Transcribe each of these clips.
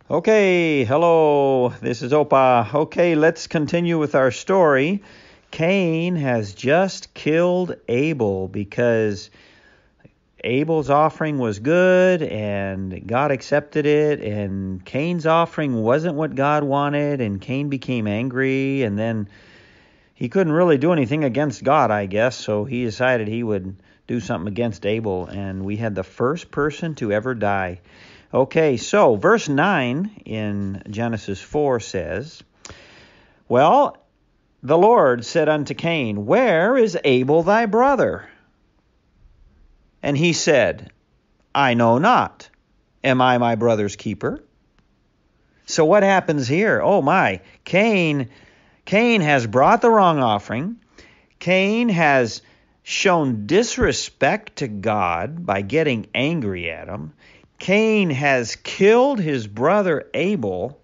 Okay, hello, this is Opa. Okay, let's continue with our story. Cain has just killed Abel because Abel's offering was good and God accepted it, and Cain's offering wasn't what God wanted, and Cain became angry, and then he couldn't really do anything against God, I guess, so he decided he would do something against Abel, and we had the first person to ever die. Okay, so verse 9 in Genesis 4 says, "Well, the Lord said unto Cain, Where is Abel thy brother? And he said, I know not. Am I my brother's keeper?" So what happens here? Oh my, Cain has brought the wrong offering. Cain has shown disrespect to God by getting angry at him. Cain has killed his brother Abel.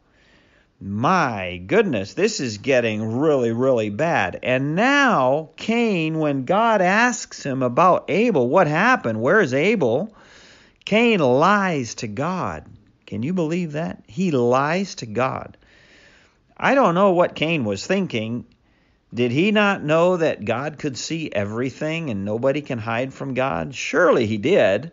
My goodness, this is getting really, really bad. And now Cain, when God asks him about Abel, what happened? Where is Abel? Cain lies to God. Can you believe that? He lies to God. I don't know what Cain was thinking. Did he not know that God could see everything and nobody can hide from God? Surely he did.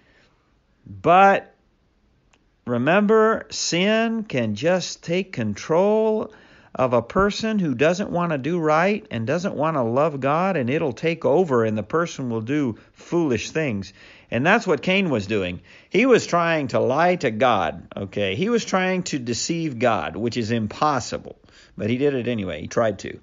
But remember, sin can just take control of a person who doesn't want to do right and doesn't want to love God, and it'll take over and the person will do foolish things. And that's what Cain was doing. He was trying to lie to God, okay? He was trying to deceive God, which is impossible. But he did it anyway. He tried to.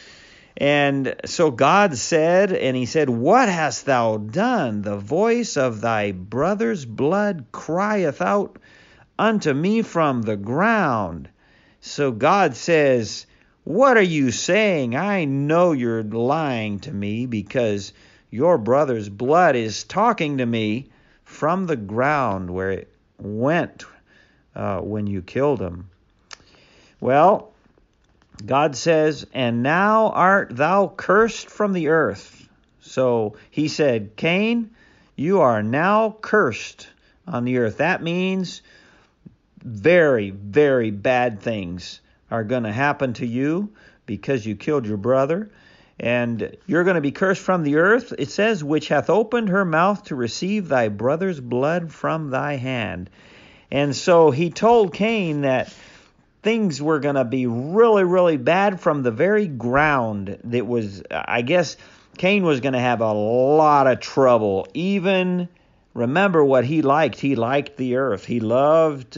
And so God said, and he said, What hast thou done? The voice of thy brother's blood crieth out unto me from the ground. So God says, what are you saying? I know you're lying to me because your brother's blood is talking to me from the ground where it went when you killed him. Well, God says, and now art thou cursed from the earth. So he said, Cain, you are now cursed on the earth. That means very, very bad things are going to happen to you because you killed your brother. And you're going to be cursed from the earth. It says, which hath opened her mouth to receive thy brother's blood from thy hand. And so he told Cain that things were going to be really, really bad from the very ground. That was, I guess, Cain was going to have a lot of trouble. Even, remember what he liked. He liked the earth. He loved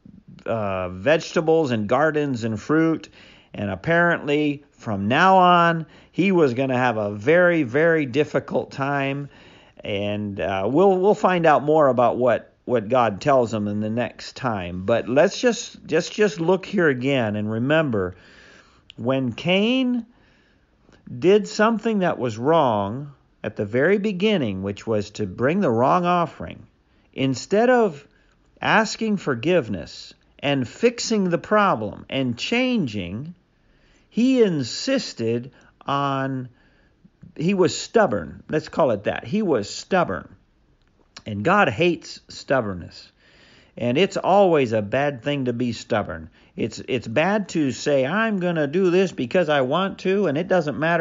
vegetables and gardens and fruit. And apparently, from now on, he was going to have a very, very difficult time. And we'll find out more about what God tells him in the next time. But let's just look here again and remember, when Cain did something that was wrong at the very beginning, which was to bring the wrong offering, instead of asking forgiveness and fixing the problem and changing, he insisted on, he was stubborn. Let's call it that. He was stubborn. And God hates stubbornness. And it's always a bad thing to be stubborn. It's bad to say, I'm going to do this because I want to, and it doesn't matter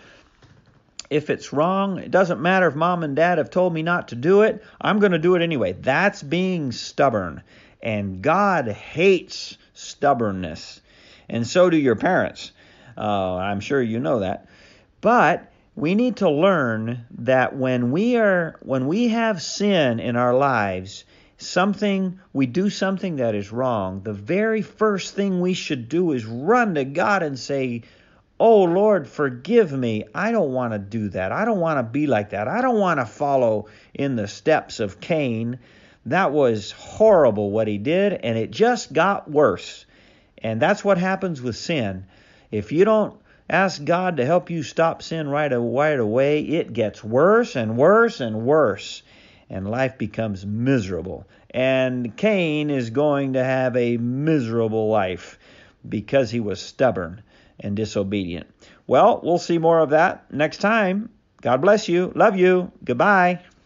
if it's wrong. It doesn't matter if mom and dad have told me not to do it. I'm going to do it anyway. That's being stubborn. And God hates stubbornness. And so do your parents. I'm sure you know that. But we need to learn that when we have sin in our lives, we do something that is wrong, the very first thing we should do is run to God and say, Oh Lord, forgive me. I don't want to do that. I don't want to be like that. I don't want to follow in the steps of Cain. That was horrible what he did, and it just got worse. And that's what happens with sin. If you don't ask God to help you stop sin right away, it gets worse and worse and worse, and life becomes miserable. And Cain is going to have a miserable life because he was stubborn and disobedient. Well, we'll see more of that next time. God bless you. Love you. Goodbye.